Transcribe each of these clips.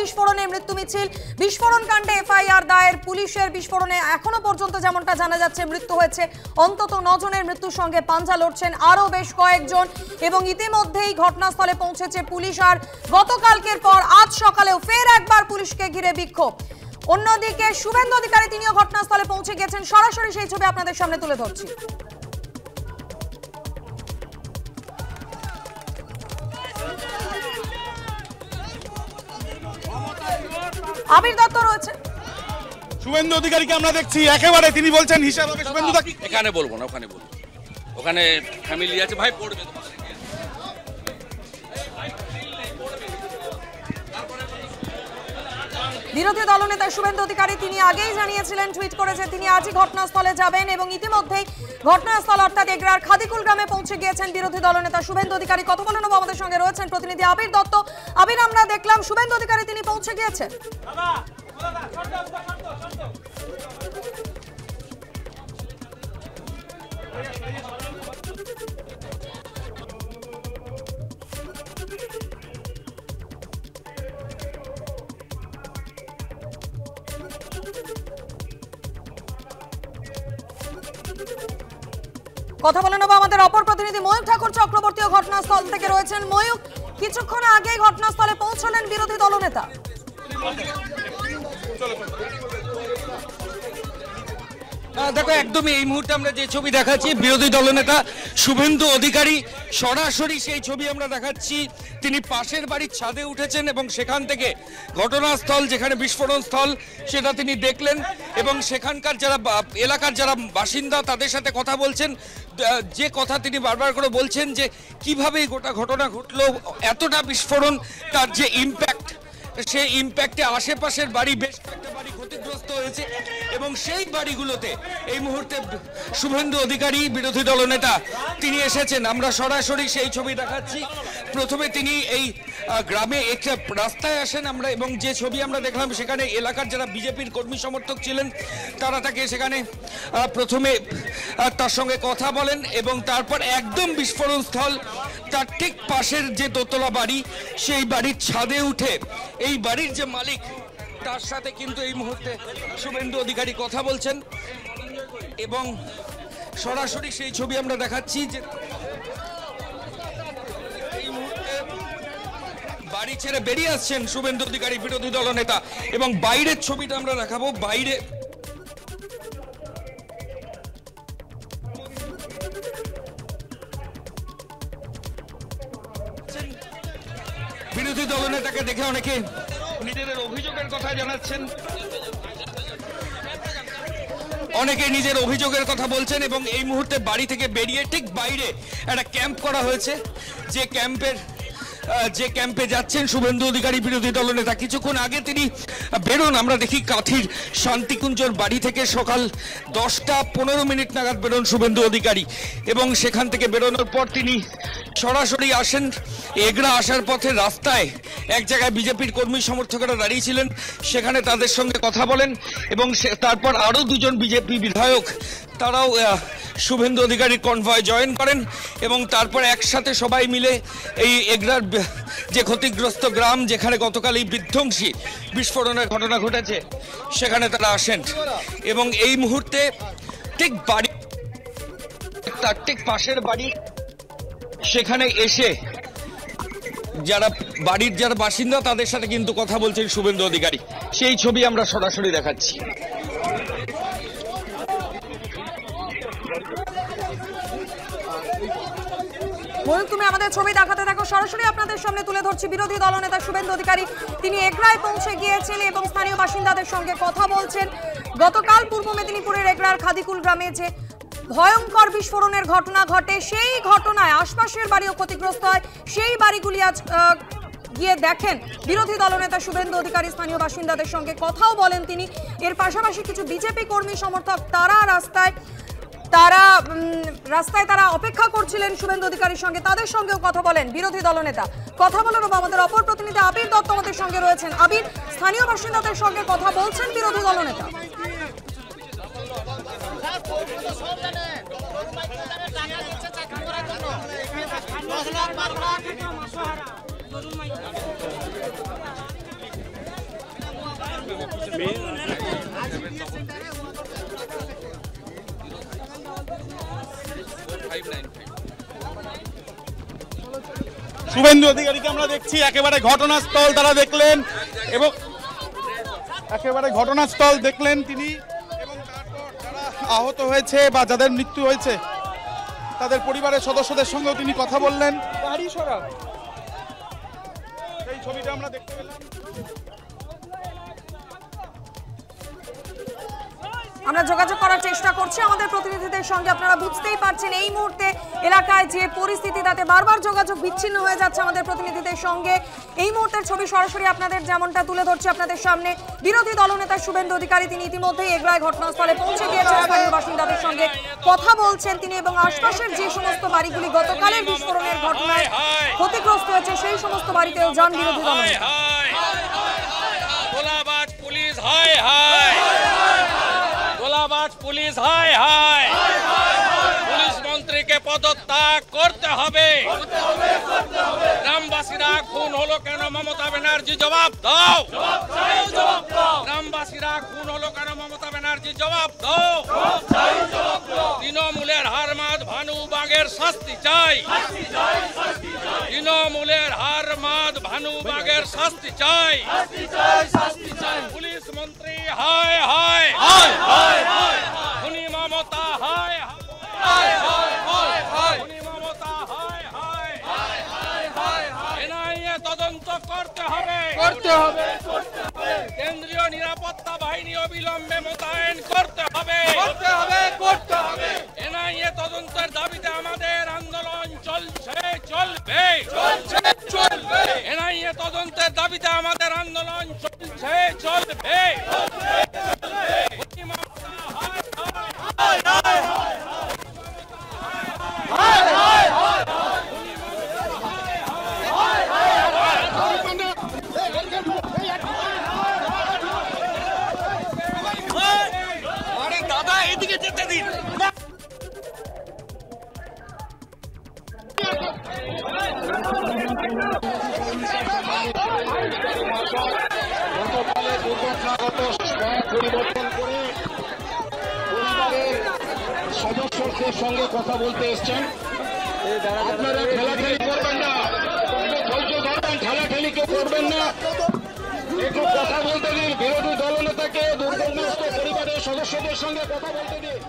বিস্ফোরণে মৃত্যু মিছিল, বিস্ফোরণ কাণ্ডে এফআইআর দায়ের পুলিশের। বিস্ফোরণে এখনো পর্যন্ত যেমনটা জানা যাচ্ছে মৃত্যু হয়েছে অন্তত 9 জনের। মৃত্যুর সঙ্গে পাঞ্জা লড়ছেন আরো বেশ কয়েকজন এবং ইতিমধ্যেই ঘটনাস্থলে পৌঁছেছে পুলিশ। আর গতকালকের পর আজ সকালেও ফের একবার পুলিশকে ঘিরে বিক্ষোভ। অন্যদিকে শুভেন্দু অধিকারী তিনিও ঘটনাস্থলে পৌঁছে গেছেন। সরাসরি সেই ছবি আপনাদের সামনে তুলে ধরছি। আবির দত্ত রয়েছে। শুভেন্দু অধিকারীকে আমরা দেখছি একেবারে তিনি বলছেন হিসাব হবে শুভেন্দু দা। এখানে বলবো না, ওখানে বলবো, ওখানে ফ্যামিলি আছে ভাই, পড়বে। বিরোধী দলনেতা শুভেন্দু অধিকারী তিনি আগেই জানিয়েছিলেন, টুইট করেছে তিনি আজই ঘটনাস্থলে যাবেন এবং ইতিমধ্যেই ঘটনাস্থল অর্থাৎ এগরার খাদিকুল গ্রামে পৌঁছে গিয়েছেন বিরোধী দলনেতা শুভেন্দু অধিকারী। কথা বলে নেব, আমাদের সঙ্গে রয়েছেন প্রতিনিধি আবির দত্ত। আবির, আমরা দেখলাম শুভেন্দু অধিকারী তিনি পৌঁছে গিয়েছেন। কথা বলে নেব আমাদের অপর প্রতিনিধি ময়ূক ঠাকুর চক্রবর্তীও ঘটনাস্থল থেকে রয়েছেন। ময়ূক, কিছুক্ষণ আগেই ঘটনাস্থলে পৌঁছলেন বিরোধী দলনেতা। দেখো, একদমই এই মুহূর্তে আমরা যে ছবি দেখাচ্ছি বিরোধী দলনেতা শুভেন্দু অধিকারী সরাসরি সেই ছবি আমরা দেখাচ্ছি। তিনি পাশের বাড়ির ছাদে উঠেছেন এবং সেখান থেকে ঘটনাস্থল যেখানে বিস্ফোরণ স্থল সেটা তিনি দেখলেন এবং সেখানকার যারা এলাকার যারা বাসিন্দা তাদের সাথে কথা বলছেন। যে কথা তিনি বারবার করে বলছেন যে কিভাবে গোটা ঘটনা ঘটলো, এতটা বিস্ফোরণ, তার যে ইম্প্যাক্ট, সেই ইম্প্যাক্টে আশেপাশের বাড়ি বেশ কয়েকটা বাড়ি ক্ষতিগ্রস্ত হয়েছে এবং সেই বাড়িগুলোতে এই মুহূর্তে শুভেন্দু অধিকারী বিরোধী দলনেতা তিনি এসেছেন। আমরা সরাসরি সেই ছবি দেখাচ্ছি। প্রথমে তিনি এই গ্রামে একটা রাস্তায় আসেন আমরা, এবং যে ছবি আমরা দেখলাম সেখানে এলাকার যারা বিজেপির কর্মী সমর্থক ছিলেন তারা তাকে সেখানে প্রথমে তার সঙ্গে কথা বলেন এবং তারপর একদম বিস্ফোরণ স্থল তার ঠিক পাশের যে দোতলা বাড়ি সেই বাড়ির ছাদে উঠে এই বাড়ির যে মালিক তার সাথে কিন্তু এই মুহূর্তে শুভেন্দু অধিকারী কথা বলছেন এবং সরাসরি সেই ছবি আমরা দেখাচ্ছি যে এই মুহূর্তে বাড়ি ছেড়ে বেরিয়ে আসছেন শুভেন্দু অধিকারী বিরোধী দলনেতা এবং বাইরের ছবিটা আমরা দেখাবো। বাইরে বিরোধী দলনেতাকে দেখে অনেকে নিজেদের অভিযোগের কথা জানাচ্ছেন, অনেকে নিজের অভিযোগের কথা বলছেন এবং এই মুহূর্তে বাড়ি থেকে বেরিয়ে ঠিক বাইরে একটা ক্যাম্প করা হয়েছে। যে ক্যাম্পে যাচ্ছেন শুভেন্দু অধিকারী বিরোধী দলনেতা। কিছুক্ষণ আগে তিনি বেরোন, আমরা দেখি কাথির শান্তিকুঞ্জর বাড়ি থেকে সকাল 10:15 নাগাদ বেরোন শুভেন্দু অধিকারী এবং সেখান থেকে বেরোনোর পর তিনি সরাসরি আসেন এগরা। আসার পথে রাস্তায় এক জায়গায় বিজেপির কর্মী সমর্থকেরা দাঁড়িয়েছিলেন, সেখানে তাদের সঙ্গে কথা বলেন এবং তারপর আরও 2 জন বিজেপি বিধায়ক তারাও শুভেন্দু অধিকারীর কনভয় জয়েন করেন এবং তারপর একসাথে সবাই মিলে এই এগরার যে ক্ষতিগ্রস্ত গ্রাম যেখানে গতকাল এই বিধ্বংসী বিস্ফোরণের ঘটনা ঘটেছে সেখানে তারা আসেন এবং এই মুহূর্তে ঠিক বাড়ি তার ঠিক পাশের বাড়ি সেখানে এসে যারা বাড়ির যারা বাসিন্দা তাদের সাথে কিন্তু কথা বলছেন শুভেন্দু অধিকারী। সেই ছবি আমরা সরাসরি দেখাচ্ছি। ময়ূক, তুমি আমাদের ছবি দেখাতে থাকো। সরাসরি আপনাদের সামনে তুলে ধরছি বিরোধী দলনেতা শুভেন্দু অধিকারী তিনি এগরায় পৌঁছে গিয়েছেন এবং স্থানীয় বাসিন্দাদের সঙ্গে কথা বলছেন। গতকাল পূর্ব মেদিনীপুরের এগরার খাদিকুল গ্রামে যে ভয়ঙ্কর বিস্ফোরণের ঘটনা ঘটে সেই ঘটনায় আশপাশের বাড়িও ক্ষতিগ্রস্ত হয়। সেই বাড়িগুলি আজ গিয়ে দেখেন বিরোধী দলনেতা শুভেন্দু অধিকারী, স্থানীয় বাসিন্দাদের সঙ্গে কথাও বলেন তিনি। এর পাশাপাশি কিছু বিজেপি কর্মী সমর্থক তারা রাস্তায় অপেক্ষা করছিলেন শুভেন্দু অধিকারীর সঙ্গে, তাদের সঙ্গেও কথা বলেন বিরোধী দলনেতা। কথা বলেন আমাদের অপর প্রতিনিধি আবির দত্ত আমাদের সঙ্গে রয়েছেন। আবির, স্থানীয় বাসিন্দাদের সঙ্গে কথা বলছেন বিরোধী দলনেতা। শুভেন্দু অধিকারীকে আমরা দেখছি একেবারে ঘটনাস্থল তারা দেখলেন এবং একেবারে ঘটনাস্থল দেখলেন তিনি, এবং তারপর যারা আহত হয়েছে বা যাদের মৃত্যু হয়েছে তাদের পরিবারের সদস্যদের সঙ্গেও তিনি কথা বললেন। সেই ছবিটা আমরা দেখতে পেলাম। আমরা যোগাযোগ করার চেষ্টা করছি আমাদের প্রতিনিধিদের সঙ্গে। আপনারা বুঝতেই পারছেন এই মুহূর্তে এলাকায় যে পরিস্থিতি, তাতে বারবার যোগাযোগ বিচ্ছিন্ন হয়ে যাচ্ছে আমাদের প্রতিনিধিদের সঙ্গে। এই মুহূর্তের ছবি সরাসরি আপনাদের যেমনটা তুলে ধরছি আপনাদের সামনে। বিরোধী দলনেতা শুভেন্দু অধিকারী তিনি ইতিমধ্যেই এগরায় ঘটনাস্থলে পৌঁছে গিয়েছেন, স্থানীয় বাসিন্দাদের সঙ্গে কথা বলছেন তিনি, এবং আশপাশের যে সমস্ত বাড়িগুলি গতকালের বিস্ফোরণের ঘটনায় ক্ষতিগ্রস্ত হয়েছে সেই সমস্ত বাড়িতেও যান বিরোধী দলনেতা। গোলাবাজ পুলিশ হায় হায়, গোলাবাজ পুলিশ হায় হায়, পুলিশ মন্ত্রীকে পদত্যাগ করতে হবে। গ্রামবাসীরা খুন হলো কেন মমতা ব্যানার্জি জবাব দাও। গ্রামবাসীরা খুন হলো কেন মমতা ব্যানার্জি জবাব দাও। তৃণমূলের হারমাদ ভানু বাগের শাস্তি চাই। তৃণমূলের হারমাদ ভানু বাগের শাস্তি চাই। পুলিশ মন্ত্রী হায় হায়, খুনি মমতা হায় হায়, খুনি মমতা হায় হায়। এনআইএ তদন্ত করতে হবে। কেন্দ্রীয় নিরাপত্তা বাহিনী অবিলম্বে মোতায়েন করতে হবে। এনআইএ তদন্তের দাবিতে আমাদের আন্দোলন চলছে চলবে। এনআইএ তদন্তের দাবিতে আমাদের আন্দোলন চলছে চলবে। দাদা এদিকে যেতে দিন। পরিবর্তন করে পরিবারের সদস্যদের সঙ্গে কথা বলতে এসছেন। আপনারা ঠেলাঠেলি করবেন না, ধৈর্য ধরবেন, ঠেলাঠেলি কেউ করবেন না, একটু কথা বলতে দিন। বিরোধী দলনেতাকে দুর্ঘটনাগ্রস্ত পরিবারের সদস্যদের সঙ্গে কথা বলতে দিন।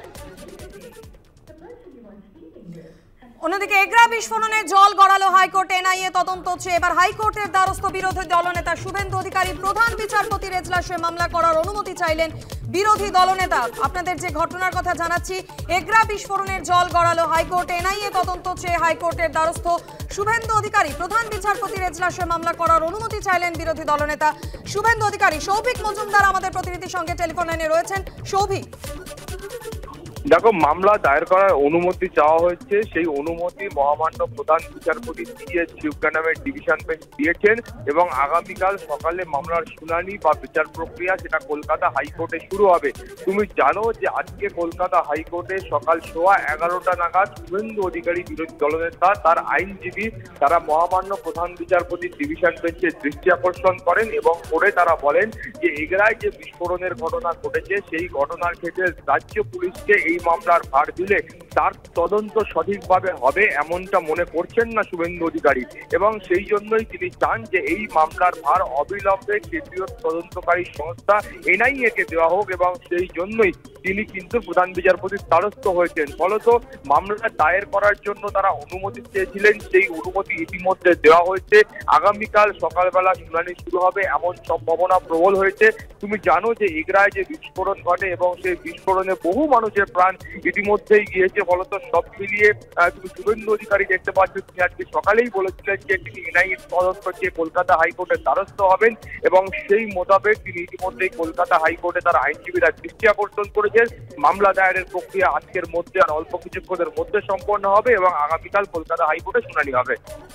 অন্যদিকে এগরা বিস্ফোরণে জল গড়ালো হাইকোর্ট, এনআইএ তদন্ত হচ্ছে। এবার হাইকোর্টের দ্বারস্থ বিরোধী দলনেতা শুভেন্দু অধিকারী। প্রধান বিচারপতির এজলাসে মামলা করার অনুমতি চাইলেন বিরোধী দলনেতা। আপনাদের যে ঘটনার কথা জানাচ্ছি, এগরা বিস্ফোরণের জল গড়ালো হাইকোর্ট, এনআইএ তদন্ত হচ্ছে। হাইকোর্টের দ্বারস্থ শুভেন্দু অধিকারী। প্রধান বিচারপতির এজলাসে মামলা করার অনুমতি চাইলেন বিরোধী দলনেতা শুভেন্দু অধিকারী। সৌভিক মজুমদার আমাদের প্রতিনিধির সঙ্গে টেলিফোন লাইনে রয়েছেন। সৌভিক, দেখো, মামলা দায়ের করার অনুমতি চাওয়া হয়েছে। সেই অনুমতি মহামান্য প্রধান বিচারপতি সিএস শিবকা নামের ডিভিশন বেঞ্চ দিয়েছেন, এবং আগামীকাল সকালে মামলার শুনানি বা বিচার প্রক্রিয়া সেটা কলকাতা হাইকোর্টে শুরু হবে। তুমি জানো যে আজকে কলকাতা হাইকোর্টে সকাল 11:15 নাগাদ শুভেন্দু অধিকারী বিরোধী দলনেতা, তার আইনজীবী, তারা মহামান্য প্রধান বিচারপতির ডিভিশন বেঞ্চের দৃষ্টি আকর্ষণ করেন এবং করে তারা বলেন যে এগরায় যে বিস্ফোরণের ঘটনা ঘটেছে সেই ঘটনার ক্ষেত্রে রাজ্য পুলিশকে এই মামলার ভার দিলে তার তদন্ত সঠিকভাবে হবে এমনটা মনে করছেন না শুভেন্দু অধিকারী, এবং সেই জন্যই তিনি চান যে এই মামলার ভার অবিলম্বে কেন্দ্রীয় তদন্তকারী সংস্থা এনআইএ কে দেওয়া হোক, এবং সেই জন্যই তিনি কিন্তু প্রধান বিচারপতির দ্বারস্থ হয়েছেন। ফলত মামলা দায়ের করার জন্য তারা অনুমতি চেয়েছিলেন, সেই অনুমতি ইতিমধ্যে দেওয়া হয়েছে। আগামীকাল সকালবেলা শুনানি শুরু হবে এমন সম্ভাবনা প্রবল হয়েছে। তুমি জানো যে এগরায় যে বিস্ফোরণ ঘটে এবং সেই বিস্ফোরণে বহু মানুষের প্রাণ ইতিমধ্যেই গিয়েছে। ফলত সব মিলিয়ে তুমি শুভেন্দু অধিকারী দেখতে পাচ্ছ, তিনি আজকে সকালেই বলেছিলেন যে তিনি এনআইএ তদন্ত চেয়ে কলকাতা হাইকোর্টের দ্বারস্থ হবেন, এবং সেই মোতাবেক তিনি ইতিমধ্যেই কলকাতা হাইকোর্টে তার আইনজীবীরা দৃষ্টি আকর্ষণ করেছেন। মামলা দায়েরের প্রক্রিয়া আজকের মধ্যে আর অল্প কিছুক্ষণের মধ্যে সম্পন্ন হবে, এবং আগামীকাল কলকাতা হাইকোর্টে শুনানি হবে।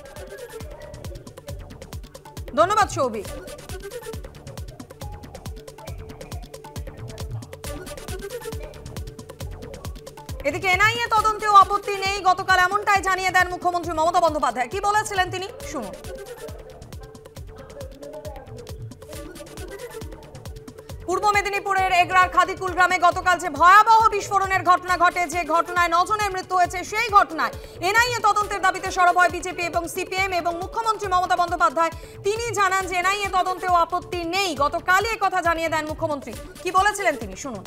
ধন্যবাদ সৌভিক। এদিকে এনআইএ তদন্তেও আপত্তি নেই, গতকাল এমনটাই জানিয়ে দেন মুখ্যমন্ত্রী মমতা বন্দ্যোপাধ্যায়। কি বলেছিলেন তিনি, শুনুন। পূর্ব মেদিনীপুরের এগরার খাদিকুল গ্রামে গতকাল যে ভয়াবহ বিস্ফোরণের ঘটনা ঘটে, যে ঘটনায় 9 জনের মৃত্যু হয়েছে, সেই ঘটনায় এনআইএ তদন্তের দাবিতে সরব হয় বিজেপি এবং সিপিএম। এবং মুখ্যমন্ত্রী মমতা বন্দ্যোপাধ্যায় তিনি জানান যে এনআইএ তদন্তেও আপত্তি নেই। গতকালই এই কথা জানিয়ে দেন মুখ্যমন্ত্রী। কি বলেছিলেন তিনি, শুনুন।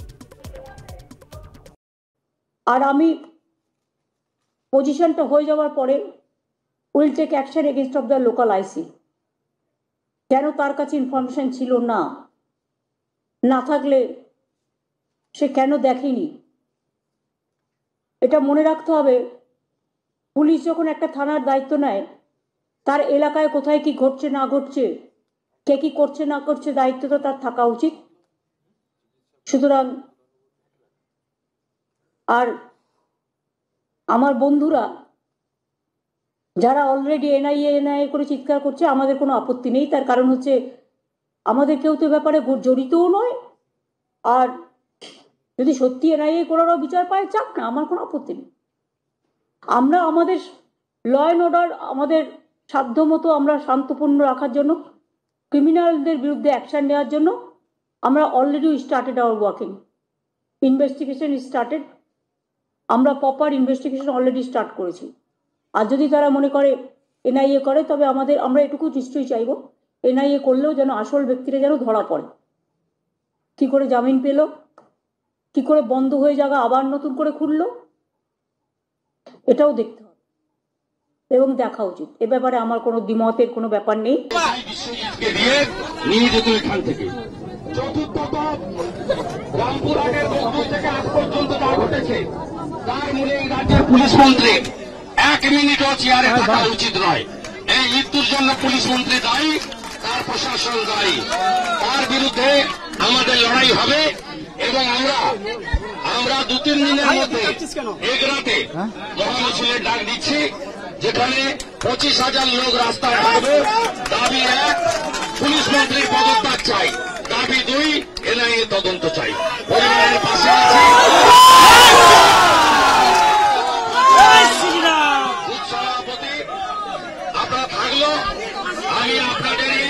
আর আমি পজিশনটা হয়ে যাওয়ার পরে will take action against of the local IC. কেন তার কাছে ইনফরমেশন ছিল না, না থাকলে সে কেন দেখেনি, এটা মনে রাখতে হবে। পুলিশ যখন একটা থানার দায়িত্ব নেয়, তার এলাকায় কোথায় কি ঘটছে না ঘটছে, কে কি করছে না করছে, দায়িত্ব তো তার থাকা উচিত। সুতরাং আর আমার বন্ধুরা যারা অলরেডি এনআইএ করে চিৎকার করছে, আমাদের কোনো আপত্তি নেই। তার কারণ হচ্ছে আমাদের কেউ তো ব্যাপারে জড়িতও নয়। আর যদি সত্যি এনআইএ করারও বিচার পায়, চাক না, আমার কোনো আপত্তি নেই। আমরা আমাদের ল অ্যান্ড অর্ডার আমাদের সাধ্যমতো আমরা শান্তপূর্ণ রাখার জন্য, ক্রিমিনালদের বিরুদ্ধে অ্যাকশন নেওয়ার জন্য আমরা already started our working. Investigation started, আমরা প্রপার ইনভেস্টিগেশন অলরেডি স্টার্ট করেছি। আর যদি তারা মনে করে এনআইএ করে, তবে আমরা এটুকু নিশ্চয়ই চাইব এনআইএ করলেও যেন আসল ব্যক্তিরা যেন ধরা পড়ে। কি করে জামিন পেল, কি করে বন্ধ হয়ে যাওয়া আবার নতুন করে খুললো, এটাও দেখতে হবে এবং দেখা উচিত। এ ব্যাপারে আমার কোনো দ্বিমতের কোনো ব্যাপার নেই। নিয়ে যেত এখান থেকে চতুর্থত রামপুরহাটের দক্ষিণ থেকে আজ পর্যন্ত যা ঘটেছে, তার মূলে এই রাজ্যের পুলিশ মন্ত্রী 1 মিনিটও চেয়ারে থাকা উচিত নয়। এই মৃত্যুর জন্য পুলিশ মন্ত্রী দায়ী, তার প্রশাসন দায়ী। তার বিরুদ্ধে আমাদের লড়াই হবে এবং আমরা 2-3 দিনের মধ্যে এগরাতে মহামিছিলের ডাক দিচ্ছি, যেখানে 25,000 লোক রাস্তায় হাঁটবে। দাবি 1, পুলিশ মন্ত্রীর পদত্যাগ চাই। দাবি 2, এনআইএ তদন্ত চাই। পরিবারের পাশে আছি। সভাপতি আপনারা থাকলো, আমি আপনাদেরই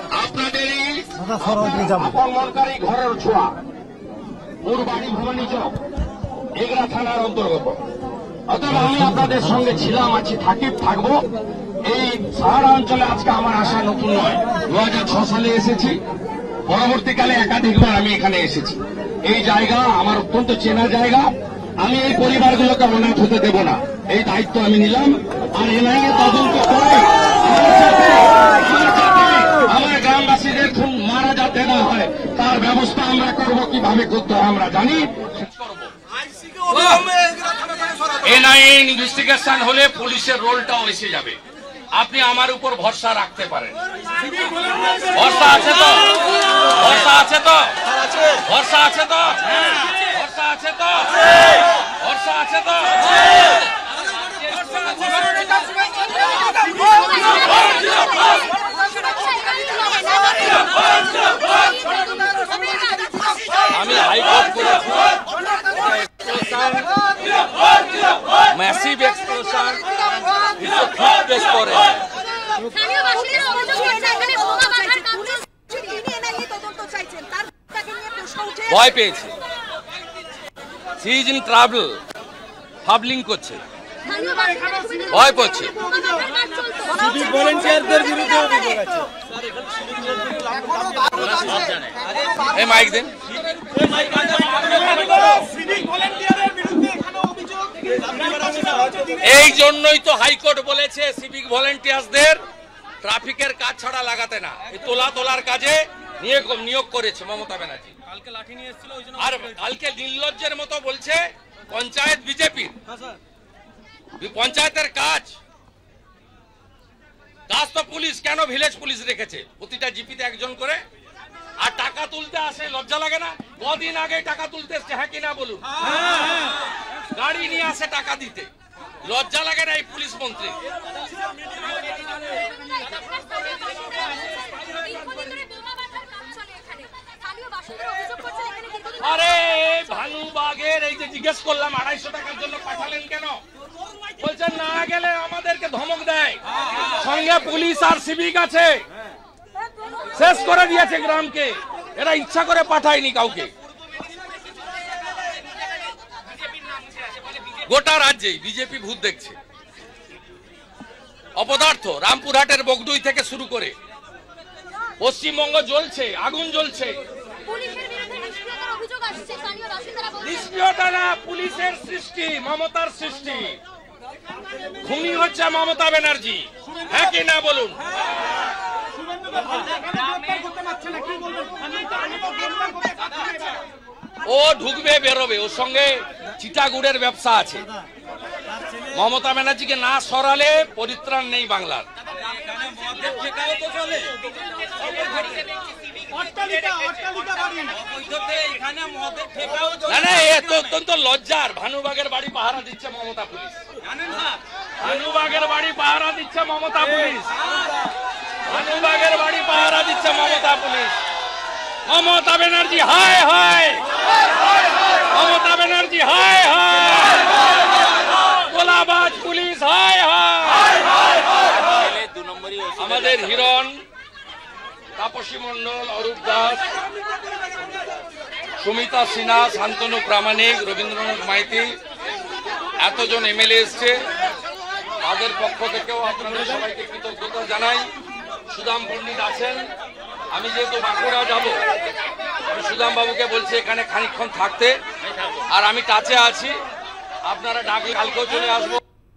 আপনমনকারী ঘরের ছোঁয়া। ওর বাড়ি ভবানী চক, এগরা থানার অন্তর্গত। অতএব আমি আপনাদের সঙ্গে ছিলাম, আছি, থাকবো। এই সাহারা অঞ্চলে আজকে আমার আসা নতুন নয়। 2006 সালে এসেছি, পরবর্তীকালে একাধিকবার আমি এখানে এসেছি। এই জায়গা আমার অত্যন্ত চেনা জায়গা। আমি এই পরিবারগুলোকে অনাথ হতে দেব না, এই দায়িত্ব আমি নিলাম। আর এনআইএ তদন্ত করে আমার গ্রামবাসীদের খুন মারা যাতে না হয়, তার ব্যবস্থা আমরা করব। কিভাবে করতে হয় আমরা জানি। এনআইএ ইনভেস্টিগেশন হলে পুলিশের রোলটাও এসে যাবে। আপনি আমার উপর ভরসা রাখতে পারেন। ভরসা আছে তো? ভরসা আছে তো? ভরসা আছে তো? ভরসা আছে তো? ভরসা আছে তো? আমি হাইকোর্ট করেছি, ম্যাসিভ এক্সপ্লোশন ফেস করে। ভয় পেয়েছে, she is in trouble, fumbling করছে, ভয় পাচ্ছে। সিভিক ভলেন্টিয়ারদের বিরুদ্ধে অভিযোগ আছে। এই মাইক দেন। এই জন্যই তো হাইকোর্ট বলেছে সিভিক ভলেন্টিয়ারদের ট্রাফিকের কাজ ছাড়া লাগাতে না, এই তোলার কাজে নিয়োগ করেছে মমতা ব্যানার্জি। আর কালকে নির্লজ্জের মতো বলছে পঞ্চায়েত বিজেপির, পঞ্চায়েতের কাজ তো পুলিশ কেন ভিলেজ পুলিশ রেখেছে? প্রতিটা জিপিতে একজন করে। আর টাকা তুলতে আসে, লজ্জা লাগে না? কদিন আগে টাকা তুলতে এসছে, হ্যাঁ কিনা বলুন? গাড়ি নিয়ে আসে টাকা দিতে, লজ্জা লাগে না এই পুলিশ মন্ত্রী? আরে ভানুবাগের এই যে জিজ্ঞেস করলাম 250 টাকার জন্য পাঠালেন কেন, বলছেন না গেলে আমাদেরকে ধমক দেয়। সঙ্গে পুলিশ আর সিভিক আছে, শেষ করে দিয়েছে গ্রামকে। এরা ইচ্ছা করে পাঠায়নি কাউকে। গোটা রাজ্যেই বিজেপি ভূত দেখছে। অপদার্থ রামপুরহাটের বগডুই থেকে শুরু করে পশ্চিমবঙ্গ জ্বলছে, আগুন জ্বলছে। নিষ্ক্রিয়তা না, পুলিশের সৃষ্টি, মমতার সৃষ্টি। খুনি হচ্ছে মমতা ব্যানার্জি, হ্যাঁ কি না বলুন? ও ঢুকবে বেরোবে, ওর সঙ্গে চিটাগুড়ের ব্যবসা আছে। মমতা ব্যানার্জিকে না সরালে পরিত্রাণ নেই বাংলার। অত্যন্ত লজ্জার। ভানুবাগের বাড়ি পাহারা দিচ্ছে মমতা পুলিশ। ভানুবাগের বাড়ি পাহারা দিচ্ছে মমতা পুলিশ। ভানুবাগের বাড়ি পাহারা দিচ্ছে মমতা পুলিশ। মমতা ব্যানার্জি হায় হায়, মমতা ব্যানার্জি হায় হায়, গোলাবাজ পুলিশ হায় হায়। আমাদের হিরণ, তাপসী মণ্ডল, অরূপ দাস, সুমিতা সিনহা, শান্তনু প্রামাণিক, রবীন্দ্রনাথ মাইতি, এতজন এমএলএ এসছে। তাদের পক্ষ থেকেও আপনাদের সবাইকে কৃতজ্ঞতা জানাই। সুদাম পণ্ডিত আছেন। আমি যেহেতু বাঁকুড়া যাব, আমি সুদাম বাবুকে বলছি এখানে খানিকক্ষণ থাকতে, আর আমি টাচে আছি। আপনারা ডাকলে কালকেও চলে আসবো।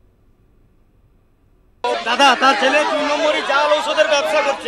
দাদা, তার ছেলে 2 নম্বরই জাল ঔষধের ব্যবসা করছে।